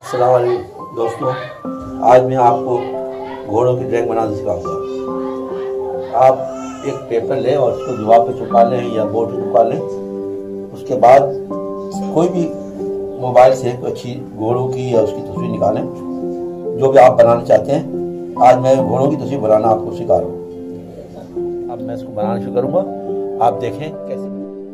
अस्सलाम वालेकुम दोस्तों, आज मैं आपको घोड़ों की ड्राइंग बनाना सिखाऊंगा। आप एक पेपर लें और उसको दीवार पे चिपका लें या बोर्ड पे चिपका लें। उसके बाद कोई भी मोबाइल से कोई अच्छी घोड़ों की या उसकी तस्वीर निकालें, जो भी आप बनाना चाहते हैं। आज मैं घोड़ों की तस्वीर बनाना आपको सिखा रहा हूँ। अब मैं इसको बनाना शुरू करूँगा, आप देखें कैसे।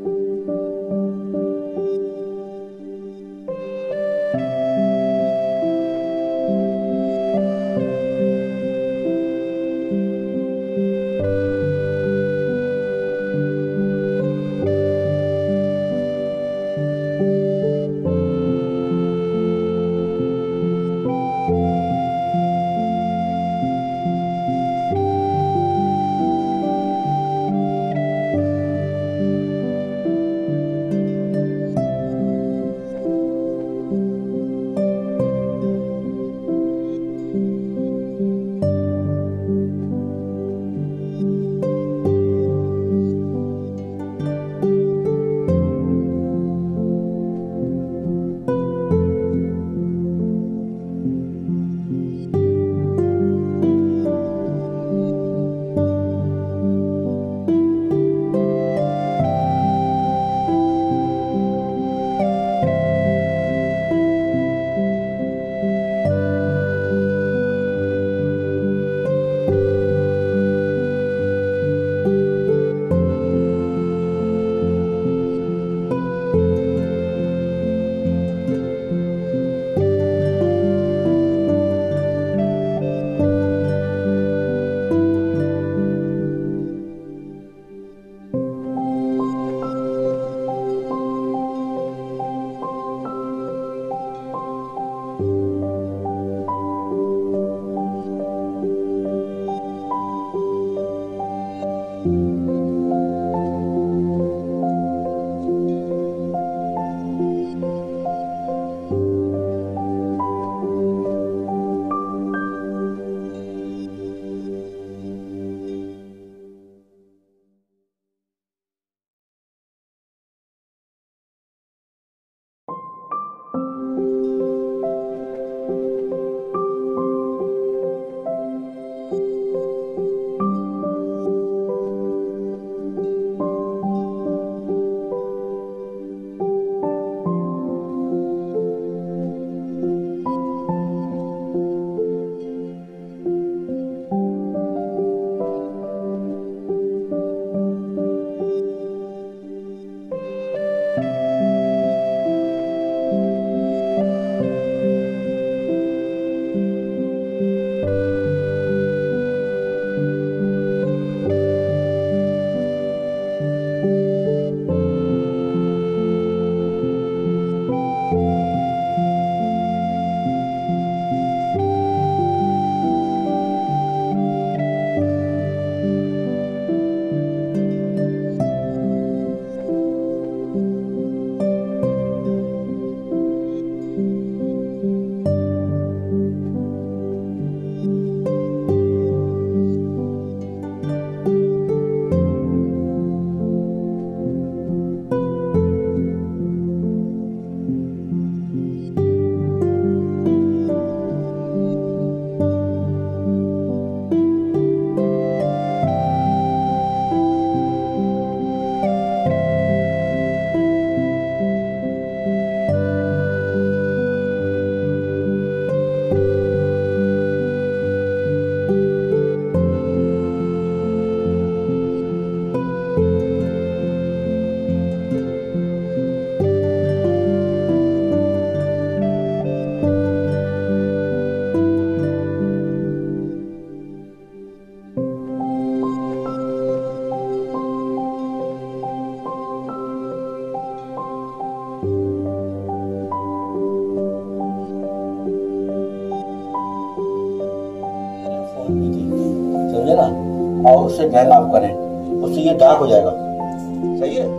समझे ना, और उससे ड्राइंग आप करें, उससे ये डार्क हो जाएगा। सही है।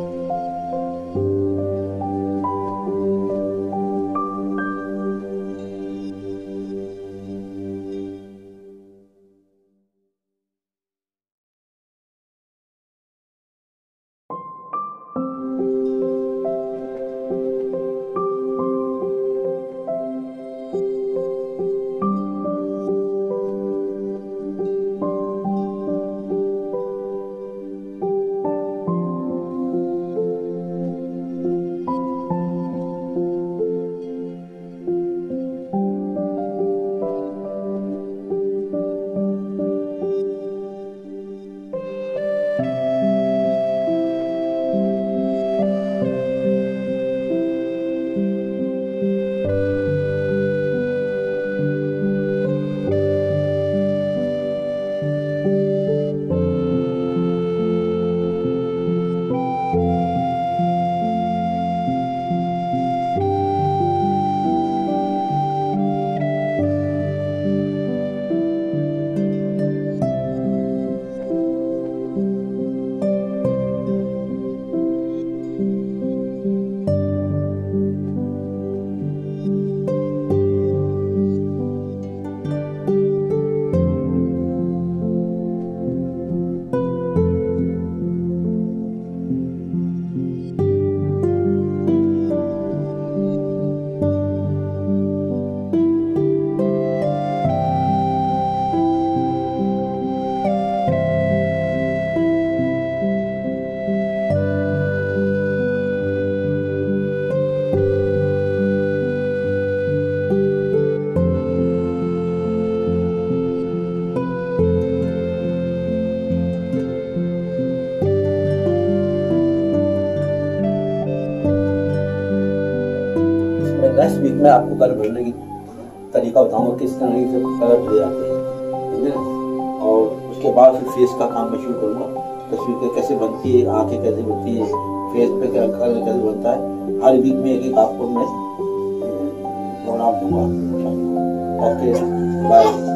आपको कलर भरने की तरीका बताऊंगा किस तरह से कलर भरे जाते हैं, समझे ना। और उसके बाद फिर फेस का काम मैं शुरू करूँगा, तस्वीर कैसे बनती है, आंखें कैसे बनती है, फेस पे क्या कलर कैसे बनता है। हर वीक में एक आपको मैं प्रोग्राम दूंगा। Okay bye.